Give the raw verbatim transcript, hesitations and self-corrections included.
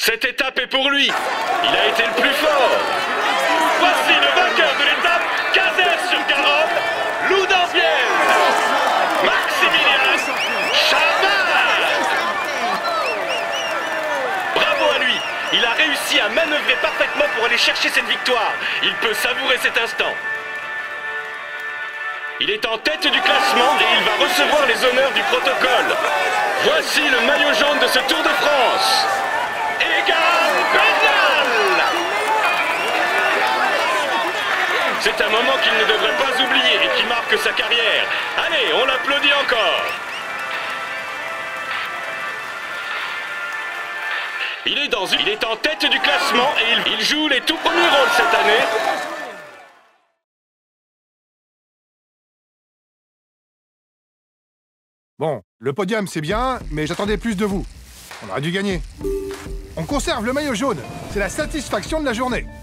Cette étape est pour lui. Il a été le plus fort. Voici le vainqueur de l'étape, Caser sur Garonne, Loudanviel, Maximilien Chabal. Bravo à lui. Il a réussi à manœuvrer parfaitement pour aller chercher cette victoire. Il peut savourer cet instant. Il est en tête du classement et il va recevoir les honneurs du protocole. Voici le maillot jaune de ce Tour de France. Egan Bernal. C'est un moment qu'il ne devrait pas oublier et qui marque sa carrière. Allez, on l'applaudit encore. Il est, dans une... il est en tête du classement et il, il joue les tout premiers rôles cette année. Bon, le podium c'est bien, mais j'attendais plus de vous. On aurait dû gagner. On conserve le maillot jaune, c'est la satisfaction de la journée.